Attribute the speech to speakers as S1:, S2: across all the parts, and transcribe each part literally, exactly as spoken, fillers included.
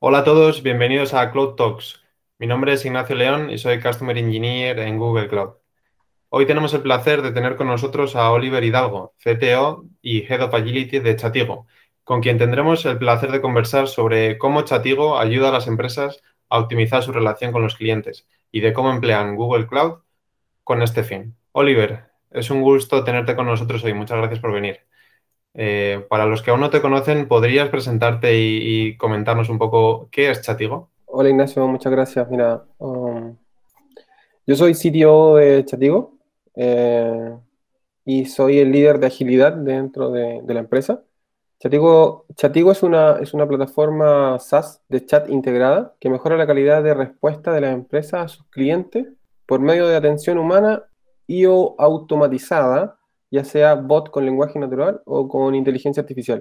S1: Hola a todos, bienvenidos a Cloud Talks. Mi nombre es Ignacio León y soy Customer Engineer en Google Cloud. Hoy tenemos el placer de tener con nosotros a Oliver Hidalgo, C T O y Head of Agility de Chatigo, con quien tendremos el placer de conversar sobre cómo Chatigo ayuda a las empresas a optimizar su relación con los clientes y de cómo emplean Google Cloud con este fin. Oliver, es un gusto tenerte con nosotros hoy. Muchas gracias por venir. Eh, para los que aún no te conocen, ¿podrías presentarte y, y comentarnos un poco qué es Chatigo?
S2: Hola Ignacio, muchas gracias. Mira, um, yo soy C T O de Chatigo eh, y soy el líder de agilidad dentro de, de la empresa. Chatigo, Chatigo es una, es una plataforma SaaS de chat integrada que mejora la calidad de respuesta de las empresas a sus clientes por medio de atención humana y o automatizada, ya sea bot con lenguaje natural o con inteligencia artificial.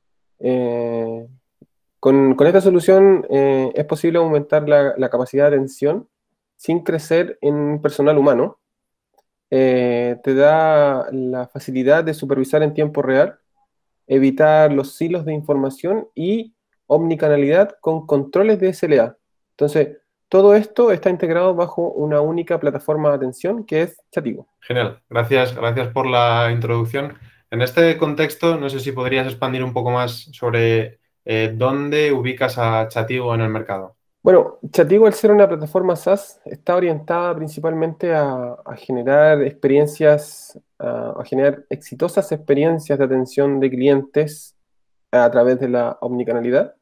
S2: Eh, Con, con esta solución eh, es posible aumentar la, la capacidad de atención sin crecer en personal humano. Eh, te da la facilidad de supervisar en tiempo real, evitar los silos de información y omnicanalidad con controles de S L A. Entonces, todo esto está integrado bajo una única plataforma de atención que es Chatigo.
S1: Genial, gracias, gracias por la introducción. En este contexto, no sé si podrías expandir un poco más sobre eh, dónde ubicas a Chatigo en el mercado.
S2: Bueno, Chatigo, al ser una plataforma SaaS, está orientada principalmente a, a generar experiencias, a, a generar exitosas experiencias de atención de clientes a través de la omnicanalidad,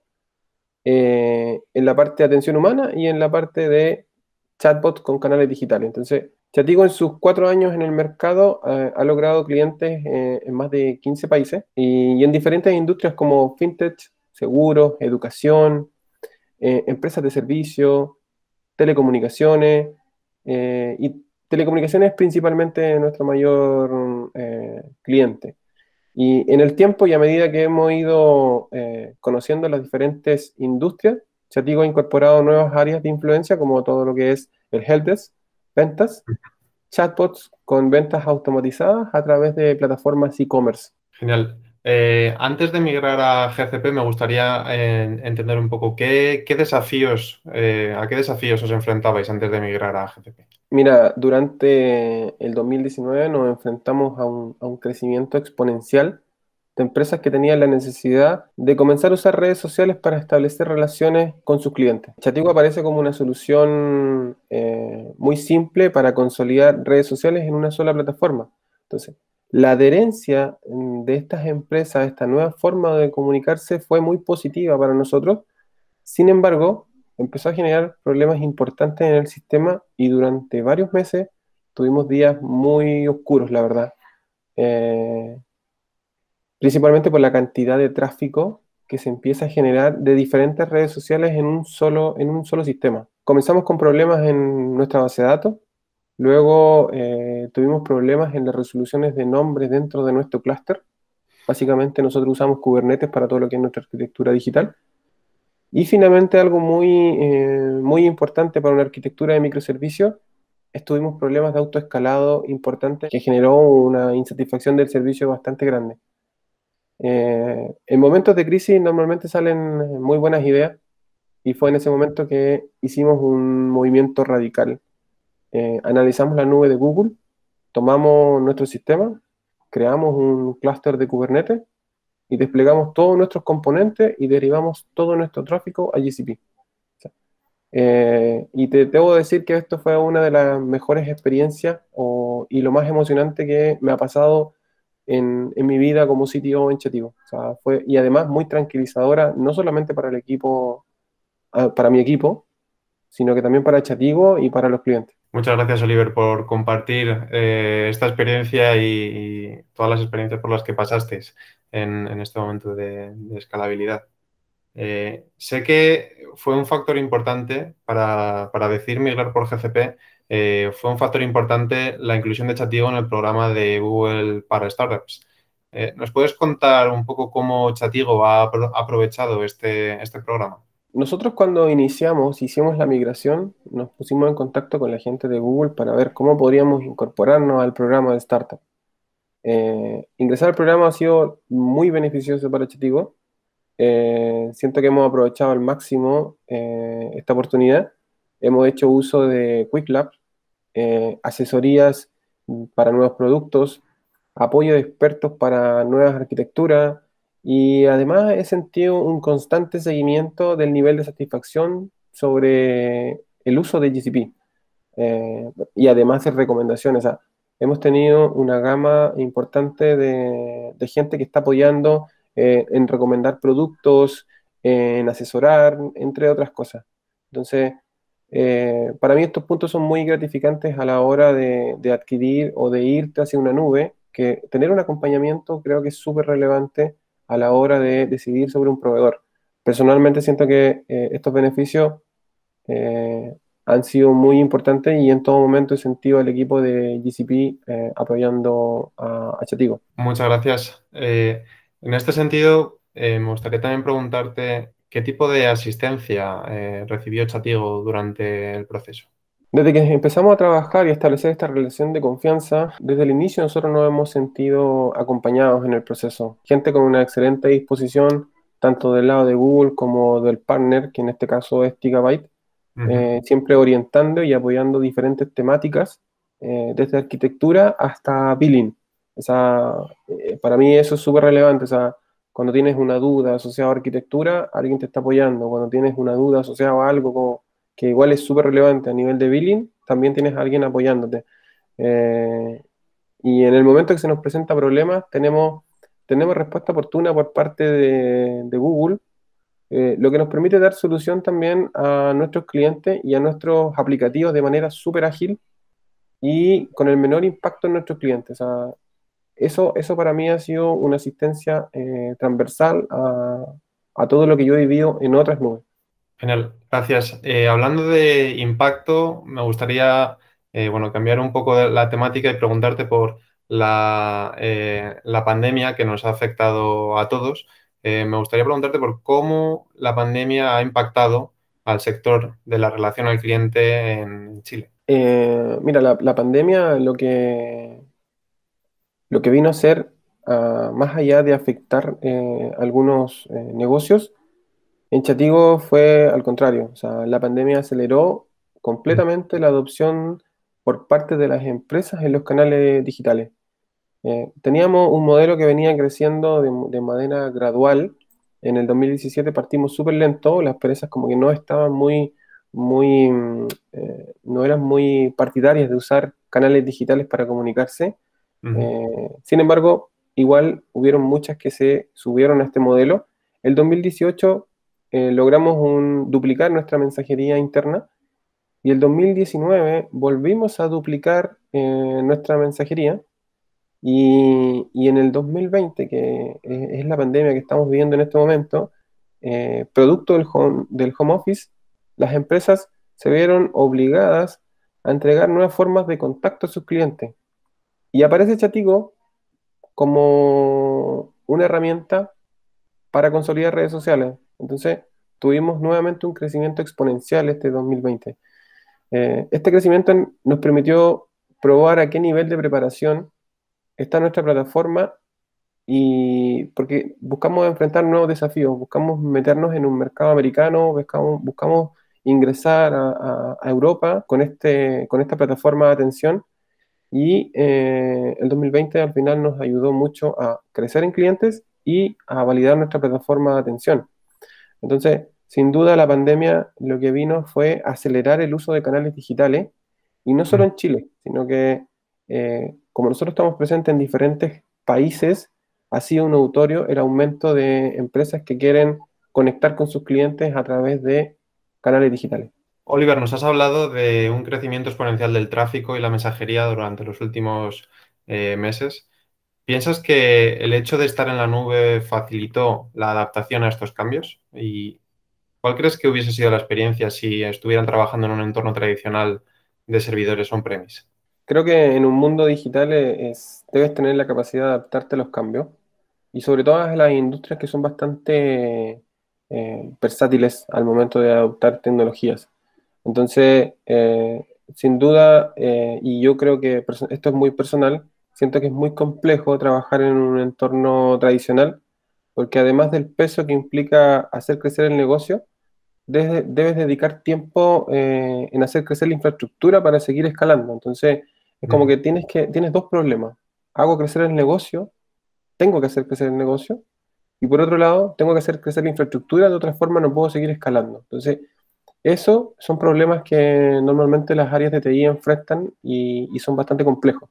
S2: eh, en la parte de atención humana y en la parte de chatbot con canales digitales. Entonces, Chatigo en sus cuatro años en el mercado eh, ha logrado clientes eh, en más de quince países y, y en diferentes industrias como fintech, seguros, educación, eh, empresas de servicio, telecomunicaciones, eh, y telecomunicaciones es principalmente nuestro mayor eh, cliente. Y en el tiempo y a medida que hemos ido eh, conociendo las diferentes industrias, Chatigo ha incorporado nuevas áreas de influencia como todo lo que es el helpdesk, ventas, chatbots con ventas automatizadas a través de plataformas e-commerce.
S1: Genial. Eh, antes de migrar a G C P, me gustaría eh, entender un poco qué, qué desafíos, eh, a qué desafíos os enfrentabais antes de migrar a G C P.
S2: Mira, durante el dos mil diecinueve nos enfrentamos a un, a un crecimiento exponencial de empresas que tenían la necesidad de comenzar a usar redes sociales para establecer relaciones con sus clientes. Chatigo aparece como una solución eh, muy simple para consolidar redes sociales en una sola plataforma. Entonces, la adherencia mm, de estas empresas a esta nueva forma de comunicarse fue muy positiva para nosotros. Sin embargo, empezó a generar problemas importantes en el sistema y durante varios meses tuvimos días muy oscuros, la verdad. Eh, Principalmente por la cantidad de tráfico que se empieza a generar de diferentes redes sociales en un solo, en un solo sistema. Comenzamos con problemas en nuestra base de datos, luego eh, tuvimos problemas en las resoluciones de nombres dentro de nuestro clúster. Básicamente nosotros usamos Kubernetes para todo lo que es nuestra arquitectura digital. Y finalmente algo muy, eh, muy importante para una arquitectura de microservicios, estuvimos problemas de autoescalado importantes que generó una insatisfacción del servicio bastante grande. Eh, en momentos de crisis normalmente salen muy buenas ideas y fue en ese momento que hicimos un movimiento radical. Eh, analizamos la nube de Google, tomamos nuestro sistema, creamos un clúster de Kubernetes y desplegamos todos nuestros componentes y derivamos todo nuestro tráfico a G C P. Eh, y te debo decir que esto fue una de las mejores experiencias o- y lo más emocionante que me ha pasado en, en mi vida como C T O en Chatigo. O sea, fue, y además muy tranquilizadora, no solamente para el equipo, ah, para mi equipo, sino que también para Chatigo y para los clientes.
S1: Muchas gracias, Oliver, por compartir eh, esta experiencia y, y todas las experiencias por las que pasasteis en, en este momento de, de escalabilidad. Eh, sé que fue un factor importante para, para decir migrar por G C P, eh, fue un factor importante la inclusión de Chatigo en el programa de Google para Startups. Eh, ¿nos puedes contar un poco cómo Chatigo ha apro- aprovechado este, este programa?
S2: Nosotros cuando iniciamos, hicimos la migración, nos pusimos en contacto con la gente de Google para ver cómo podríamos incorporarnos al programa de startup. Eh, ingresar al programa ha sido muy beneficioso para Chatigo. eh, siento que hemos aprovechado al máximo eh, esta oportunidad. Hemos hecho uso de Quick Lab, eh, asesorías para nuevos productos, apoyo de expertos para nuevas arquitecturas y además he sentido un constante seguimiento del nivel de satisfacción sobre el uso de G C P eh, y además de recomendaciones. O sea, hemos tenido una gama importante de, de gente que está apoyando eh, en recomendar productos, en asesorar, entre otras cosas. Entonces, eh, para mí estos puntos son muy gratificantes a la hora de, de adquirir o de irte hacia una nube, que tener un acompañamiento creo que es súper relevante a la hora de decidir sobre un proveedor. Personalmente siento que eh, estos beneficios eh, han sido muy importantes y en todo momento he sentido al equipo de G C P eh, apoyando a, a Chatigo.
S1: Muchas gracias. Eh, en este sentido, eh, me gustaría también preguntarte qué tipo de asistencia eh, recibió Chatigo durante el proceso.
S2: Desde que empezamos a trabajar y a establecer esta relación de confianza, desde el inicio nosotros nos hemos sentido acompañados en el proceso. Gente con una excelente disposición, tanto del lado de Google como del partner, que en este caso es Gigabyte,
S1: Ujú.
S2: eh, siempre orientando y apoyando diferentes temáticas, eh, desde arquitectura hasta billing. O sea, eh, para mí eso es súper relevante. O sea, cuando tienes una duda asociada a arquitectura, alguien te está apoyando. Cuando tienes una duda asociada a algo como, que igual es súper relevante a nivel de billing, también tienes a alguien apoyándote. Eh, y en el momento que se nos presenta problemas, tenemos, tenemos respuesta oportuna por parte de, de Google, eh, lo que nos permite dar solución también a nuestros clientes y a nuestros aplicativos de manera súper ágil y con el menor impacto en nuestros clientes. O sea, eso, eso para mí ha sido una asistencia eh, transversal a, a todo lo que yo he vivido en otras nubes.
S1: Genial, gracias. Eh, hablando de impacto, me gustaría eh, bueno, cambiar un poco de la temática y preguntarte por la, eh, la pandemia que nos ha afectado a todos. Eh, me gustaría preguntarte por cómo la pandemia ha impactado al sector de la relación al cliente en Chile.
S2: Eh, mira, la, la pandemia lo que, lo que vino a ser, ah, más allá de afectar eh, algunos eh, negocios, en Chatigo fue al contrario. O sea, la pandemia aceleró completamente la adopción por parte de las empresas en los canales digitales. Eh, teníamos un modelo que venía creciendo de, de manera gradual. En el dos mil diecisiete partimos súper lento, las empresas como que no estaban muy, muy, mm, eh, no eran muy partidarias de usar canales digitales para comunicarse.
S1: Ujú.
S2: Eh, sin embargo, igual hubieron muchas que se subieron a este modelo. El dos mil dieciocho eh, logramos un- duplicar nuestra mensajería interna y el dos mil diecinueve volvimos a duplicar eh, nuestra mensajería y, y en el dos mil veinte, que es, es la pandemia que estamos viviendo en este momento, eh, producto del home, del home office, las empresas se vieron obligadas a entregar nuevas formas de contacto a sus clientes. Y aparece Chatigo como una herramienta para consolidar redes sociales. Entonces, tuvimos nuevamente un crecimiento exponencial este dos mil veinte. Eh, este crecimiento nos permitió probar a qué nivel de preparación está nuestra plataforma y porque buscamos enfrentar nuevos desafíos, buscamos meternos en un mercado americano, buscamos, buscamos ingresar a, a- a Europa con, este, con esta plataforma de atención y eh, el dos mil veinte al final nos ayudó mucho a crecer en clientes y a validar nuestra plataforma de atención. Entonces, sin duda la pandemia lo que vino fue acelerar el uso de canales digitales y no solo en Chile, sino que eh, como nosotros estamos presentes en diferentes países, ha sido un notorio el aumento de empresas que quieren conectar con sus clientes a través de canales digitales.
S1: Oliver, nos has hablado de un crecimiento exponencial del tráfico y la mensajería durante los últimos eh, meses. ¿Piensas que el hecho de estar en la nube facilitó la adaptación a estos cambios? ¿Y cuál crees que hubiese sido la experiencia si estuvieran trabajando en un entorno tradicional de servidores on-premise?
S2: Creo que en un mundo digital eh, es, debes tener la capacidad de adaptarte a los cambios y sobre todo a las industrias que son bastante eh, versátiles al momento de adoptar tecnologías. Entonces, eh, sin duda, eh, y yo creo que perso- esto es muy personal, siento que es muy complejo trabajar en un entorno tradicional porque además del peso que implica hacer crecer el negocio, debes, debes dedicar tiempo eh, en hacer crecer la infraestructura para seguir escalando. Entonces, es como
S1: Ujú.
S2: que tienes que, tienes dos problemas. Hago crecer el negocio, tengo que hacer crecer el negocio, y por otro lado, tengo que hacer crecer la infraestructura, de otra forma no puedo seguir escalando. Entonces, eso son problemas que normalmente las áreas de T I enfrentan y, y son bastante complejos.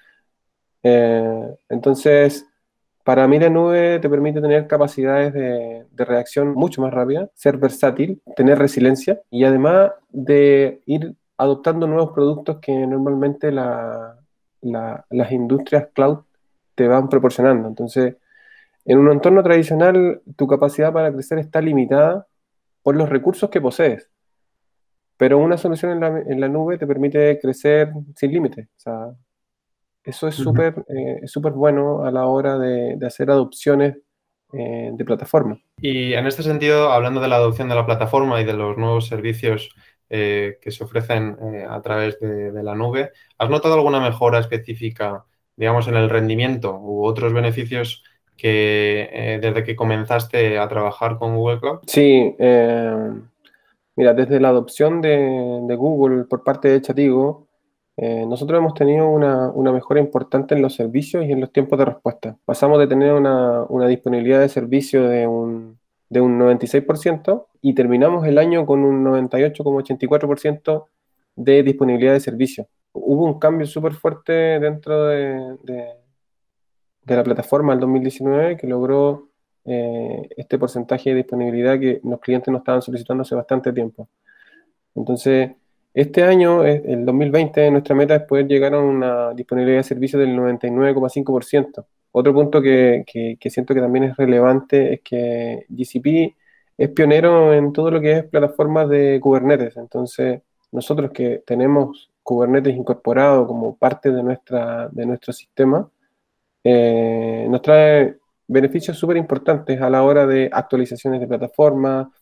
S2: Eh, entonces, para mí la nube te permite tener capacidades de, de reacción mucho más rápidas, ser versátil, tener resiliencia y además de ir adoptando nuevos productos que normalmente la- la- las industrias cloud te van proporcionando. Entonces, en un entorno tradicional, tu capacidad para crecer está limitada por los recursos que posees, pero una solución en la, en la nube te permite crecer sin límites. O sea, eso es
S1: Ujú.
S2: súper eh, es súper bueno a la hora de, de hacer adopciones eh, de plataforma.
S1: Y en este sentido, hablando de la adopción de la plataforma y de los nuevos servicios eh, que se ofrecen eh, a través de, de la nube, ¿has notado alguna mejora específica, digamos, en el rendimiento u otros beneficios que eh, desde que comenzaste a trabajar con Google Cloud?
S2: Sí, eh, mira, desde la adopción de, de Google por parte de Chatigo, eh, nosotros hemos tenido una, una mejora importante en los servicios y en los tiempos de respuesta. Pasamos de tener una, una disponibilidad de servicio de un, de un noventa y seis por ciento y terminamos el año con un noventa y ocho coma ochenta y cuatro por ciento de disponibilidad de servicio. Hubo un cambio súper fuerte dentro de, de- de la plataforma el dos mil diecinueve que logró eh, este porcentaje de disponibilidad que los clientes nos estaban solicitando hace bastante tiempo. Entonces, este año, eh, el dos mil veinte, nuestra meta es poder llegar a una disponibilidad de servicio del noventa y nueve coma cinco por ciento. Otro punto que, que- que siento que también es relevante es que G C P es pionero en todo lo que es plataformas de Kubernetes. Entonces, nosotros que tenemos Kubernetes incorporado como parte de, nuestra, de nuestro sistema, eh, nos trae beneficios súper importantes a la hora de actualizaciones de plataforma,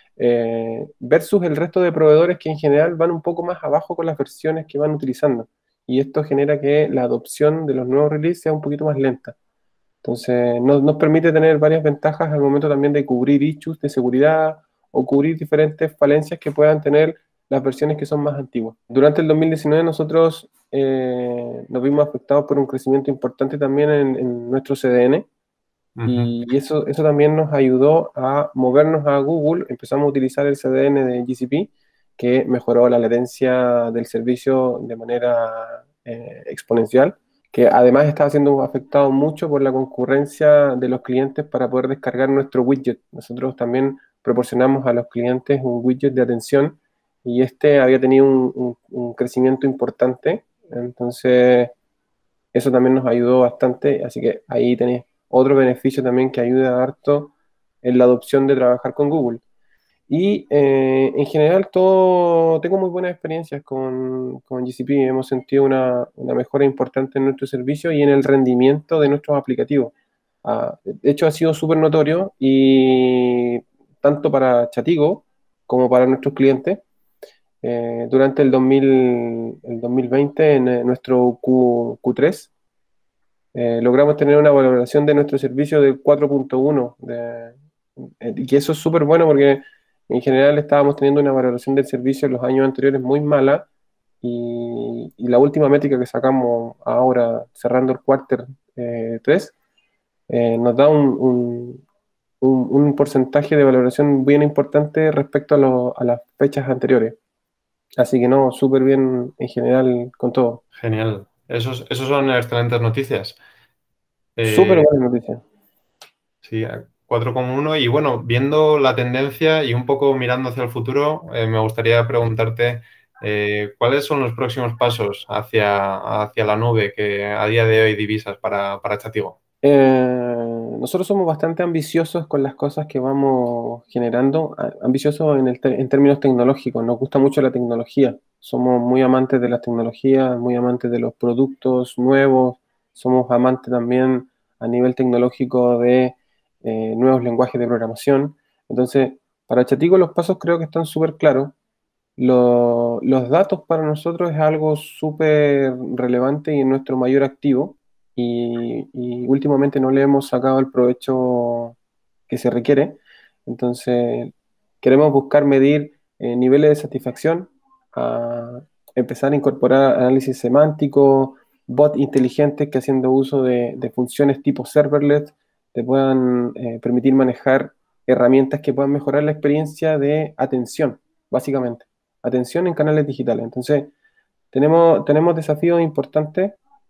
S2: eh, versus el resto de proveedores que en general van un poco más abajo con las versiones que van utilizando. Y esto genera que la adopción de los nuevos releases sea un poquito más lenta. Entonces, nos, nos permite tener varias ventajas al momento también de cubrir issues de seguridad o cubrir diferentes falencias que puedan tener las versiones que son más antiguas. Durante el dos mil diecinueve nosotros eh, nos vimos afectados por un crecimiento importante también en, en nuestro C D N,
S1: Ujú.
S2: y eso, eso también nos ayudó a movernos a Google. Empezamos a utilizar el C D N de G C P, que mejoró la latencia del servicio de manera eh, exponencial, que además estaba siendo afectado mucho por la concurrencia de los clientes para poder descargar nuestro widget. Nosotros también proporcionamos a los clientes un widget de atención y este había tenido un, un- un crecimiento importante. Entonces, eso también nos ayudó bastante, así que ahí tenéis otro beneficio también que ayuda harto en la adopción de trabajar con Google. Y eh, en general todo, tengo muy buenas experiencias con, con G C P, hemos sentido una, una mejora importante en nuestro servicio y en el rendimiento de nuestros aplicativos. Ah, de hecho ha sido súper notorio y tanto para Chatigo como para nuestros clientes. Eh, durante el dos mil, el dos mil veinte, en eh, nuestro Q, Q3, eh, logramos tener una valoración de nuestro servicio del cuatro punto uno, de- eh, y que eso es súper bueno porque en general estábamos teniendo una valoración del servicio en los años anteriores muy mala, y, y la última métrica que sacamos ahora, cerrando el quarter eh, tres, eh, nos da un, un- un- un porcentaje de valoración bien importante respecto a, lo- a las fechas anteriores. Así que no, súper bien en general con todo.
S1: Genial. Esos, esos son excelentes noticias.
S2: Súper
S1: Eh,
S2: buena noticia.
S1: Sí, a cuatro coma uno. Y bueno, viendo la tendencia y un poco mirando hacia el futuro, eh, me gustaría preguntarte eh, cuáles son los próximos pasos hacia, hacia la nube que a día de hoy divisas para, para Chatigo.
S2: Eh, nosotros somos bastante ambiciosos con las cosas que vamos generando, a- ambiciosos en, el te- en términos tecnológicos, nos gusta mucho la tecnología, somos muy amantes de las tecnologías, muy amantes de los productos nuevos, somos amantes también a nivel tecnológico de eh, nuevos lenguajes de programación. Entonces, para Chatico los pasos creo que están súper claros. Lo- los datos para nosotros es algo súper relevante y nuestro mayor activo, y, y últimamente no le hemos sacado el provecho que se requiere. Entonces, queremos buscar medir eh, niveles de satisfacción, a empezar a incorporar análisis semántico, bots inteligentes que haciendo uso de, de funciones tipo serverless te puedan eh, permitir manejar herramientas que puedan mejorar la experiencia de atención, básicamente. Atención en canales digitales. Entonces, tenemos, tenemos desafíos importantes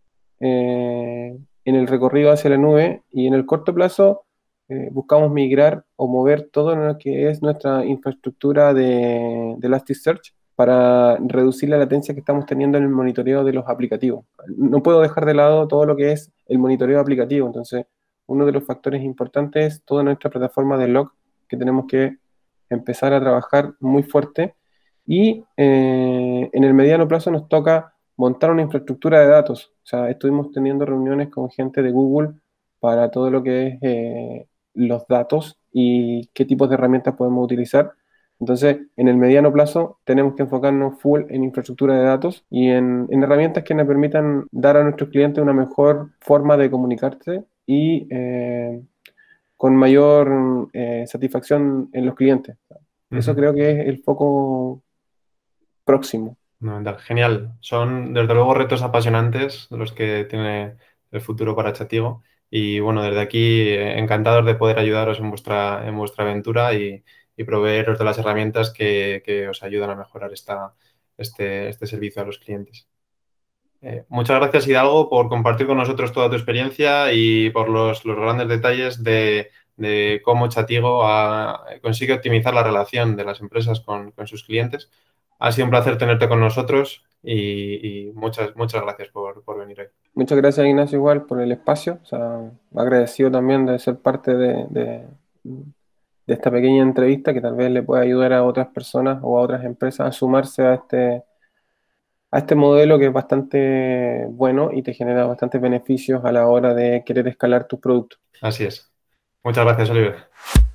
S2: eh, en el recorrido hacia la nube y en el corto plazo eh, buscamos migrar o mover todo lo que es nuestra infraestructura de, de Elasticsearch para reducir la latencia que estamos teniendo en el monitoreo de los aplicativos. No puedo dejar de lado todo lo que es el monitoreo aplicativo, entonces uno de los factores importantes es toda nuestra plataforma de log que tenemos que empezar a trabajar muy fuerte y eh, en el mediano plazo nos toca montar una infraestructura de datos. O sea, estuvimos teniendo reuniones con gente de Google para todo lo que es eh, los datos y qué tipos de herramientas podemos utilizar. Entonces, en el mediano plazo tenemos que enfocarnos full en infraestructura de datos y en, en herramientas que nos permitan dar a nuestros clientes una mejor forma de comunicarse y eh, con mayor eh, satisfacción en los clientes. Eso
S1: Ujú.
S2: creo que es el foco próximo.
S1: Fundamental. Genial. Son, desde luego, retos apasionantes los que tiene el futuro para Chatigo. Y bueno, desde aquí, eh, encantados de poder ayudaros en vuestra, en vuestra aventura y, y proveeros de las herramientas que, que os ayudan a mejorar esta, este, este servicio a los clientes. Eh, muchas gracias, Hidalgo, por compartir con nosotros toda tu experiencia y por los, los grandes detalles de, de cómo Chatigo ha- consigue optimizar la relación de las empresas con, con sus clientes. Ha sido un placer tenerte con nosotros y, y muchas, muchas gracias por, por venir hoy.
S2: Muchas gracias, Ignacio, igual por el espacio. O sea, agradecido también de ser parte de, de- de esta pequeña entrevista que tal vez le pueda ayudar a otras personas o a otras empresas a sumarse a este, a este modelo que es bastante bueno y te genera bastantes beneficios a la hora de querer escalar tus productos.
S1: Así es. Muchas gracias, Oliver.